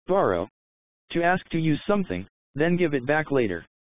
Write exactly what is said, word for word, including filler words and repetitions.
Borrow. To ask to use something, then give it back later.